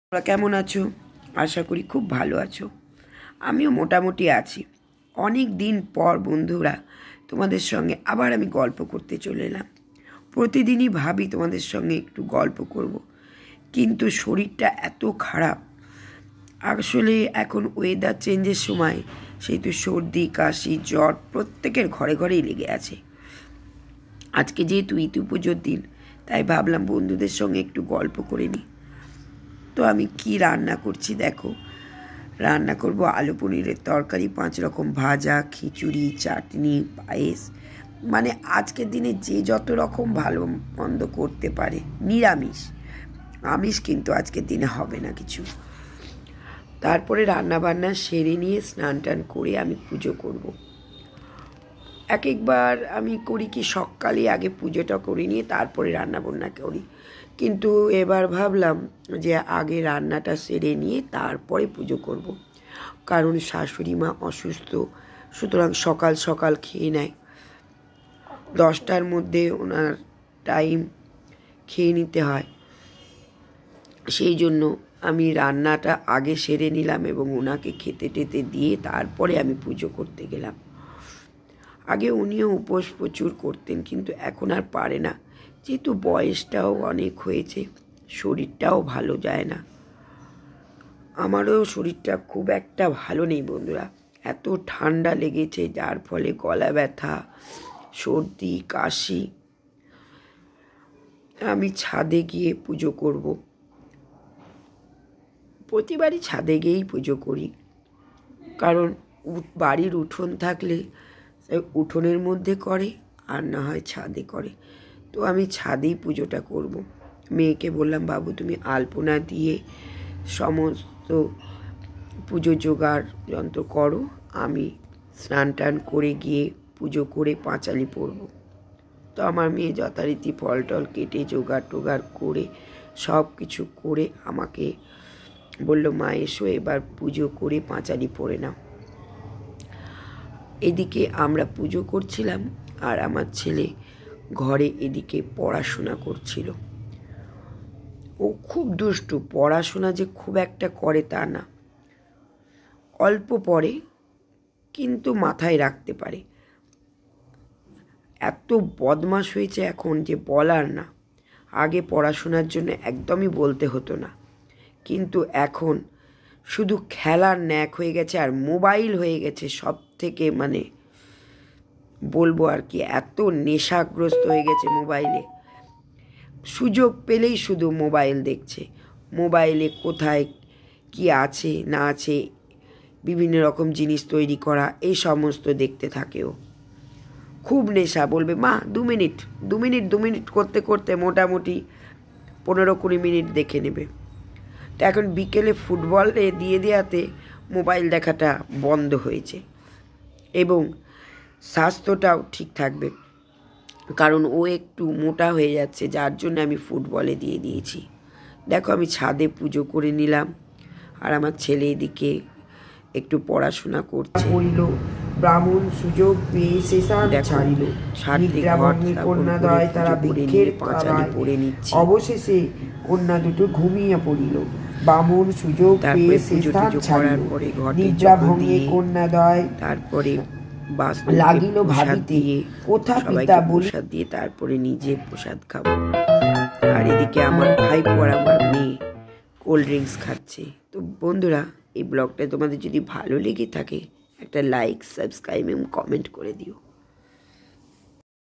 তোমরা কেমন আছো? আশা করি খুব ভালো আছো। আমিও মোটামুটি আছি। অনেক দিন পর বন্ধুরা তোমাদের সঙ্গে আবার আমি গল্প করতে চলে এলাম। প্রতিদিনই ভাবি তোমাদের সঙ্গে একটু গল্প করব, কিন্তু শরীরটা এত খারাপ। আসলে এখন ওয়েদার চেঞ্জের সময় সেহেতু সর্দি কাশি জ্বর প্রত্যেকের ঘরে ঘরেই লেগে আছে। আজকে যেহেতু ইতু পুজোর দিন, তাই ভাবলাম বন্ধুদের সঙ্গে একটু গল্প করে নিই। তো আমি কি রান্না করছি দেখো। রান্না করব আলু পনিরের তরকারি, 5 রকম ভাজা, খিচুড়ি, চাটনি, পায়েস। মানে আজকের দিনে যে যত রকম ভালো মন্দ করতে পারে। নিরামিষ, আমিষ কিন্তু আজকের দিনে হবে না কিছু। তারপরে রান্নাবান্না সেরে নিয়ে স্নান টান করে আমি পুজো করব। একবার আমি করি কি সকালে আগে পুজোটা করে নিয়ে তারপরে রান্নাবান্না করি, কিন্তু এবার ভাবলাম যে আগে রান্নাটা সেরে নিয়ে তারপরে পুজো করব। কারণ শাশুড়ি মা অসুস্থ, সুতরাং সকাল সকাল খেয়ে নেয়। 10টার মধ্যে ওনার টাইম খেয়ে নিতে হয়। সেই জন্য আমি রান্নাটা আগে সেরে নিলাম এবং ওনাকে খেতে টেতে দিয়ে তারপরে আমি পুজো করতে গেলাম। আগে উনিও উপোস প্রচুর করতেন, কিন্তু এখন আর পারে না, যেহেতু বয়সটাও অনেক হয়েছে, শরীরটাও ভালো যায় না। আমারও শরীরটা খুব একটা ভালো নেই বন্ধুরা। এত ঠান্ডা লেগেছে, যার ফলে গলা ব্যথা, সর্দি কাশি। আমি ছাদে গিয়ে পুজো করব। প্রতিবারই ছাদে গিয়েই পুজো করি, কারণ বাড়ির উঠোন থাকলে উঠোনের মধ্যে করে, আর না হয় ছাদে করে। তো আমি ছাদেই পুজোটা করব। মেয়েকে বললাম, বাবু তুমি আলপনা দিয়ে সমস্ত পুজো জোগাড় যন্ত্র করো, আমি স্নান টান করে গিয়ে পুজো করে পাঁচালি পড়ব। তো আমার মেয়ে যথারীতি ফল টল কেটে জোগাড় টোগাড় করে সব কিছু করে আমাকে বলল, মা এসো এবার পুজো করে পাঁচালি পড়ে নাও। এদিকে আমরা পুজো করছিলাম আর আমার ছেলে ঘরে এদিকে পড়াশোনা করছিল। ও খুব দুষ্টু, পড়াশোনা যে খুব একটা করে তা না, অল্প পড়ে কিন্তু মাথায় রাখতে পারে। এত বদমাশ হয়েছে এখন যে বলার না। আগে পড়াশোনার জন্য একদমই বলতে হতো না, কিন্তু এখন শুধু খেলার ন্যাক হয়ে গেছে আর মোবাইল হয়ে গেছে সব থেকে, মানে বলবো আর কি, এত নেশাগ্রস্ত হয়ে গেছে মোবাইলে। সুযোগ পেলেই শুধু মোবাইল দেখছে। মোবাইলে কোথায় কি আছে না আছে, বিভিন্ন রকম জিনিস তৈরি করা, এই সমস্ত দেখতে থাকেও। খুব নেশা। বলবে মা 2 মিনিট 2 মিনিট 2 মিনিট করতে করতে মোটামুটি 15-20 মিনিট দেখে নেবে। তো এখন বিকেলে ফুটবলে দিয়ে দেওয়াতে মোবাইল দেখাটা বন্ধ হয়েছে, এবং স্বাস্থ্যটাও ঠিক থাকবে, কারণ ও একটু মোটা হয়ে যাচ্ছে, যার জন্য আমি ফুটবলে দিয়ে দিয়েছি। দেখো আমি ছাদে পুজো করে নিলাম আর আমার ছেলে এদিকে একটু পড়াশোনা করছে। বলল, ব্রাহ্মণ সুযোগ পেয়ে শেষান ছাড়িল, কন্যাদ্বয় তারা বৃক্ষের পাঁচালি পড়ে নিচ্ছে। অবশেষে কন্যা দুটো ঘুমিয়ে পড়িল। ব্রাহ্মণ সুযোগ পেয়ে শেষান ছাড়িল, নিদ্রা ভঙ্গে কন্যাদ্বয় তারপরে লাগিল ভাবিতে কোথা পিতা প্রসাদ দিয়ে তারপরে নিজে প্রসাদ খাবো। আর এদিকে আমার ভাইপো আর আমার মেয়ে কোল্ড ড্রিঙ্কস খাচ্ছে। তো বন্ধুরা, এই ব্লগটা তোমাদের যদি ভালো লেগে থাকে একটা লাইক, সাবস্ক্রাইব এবং কমেন্ট করে দিও।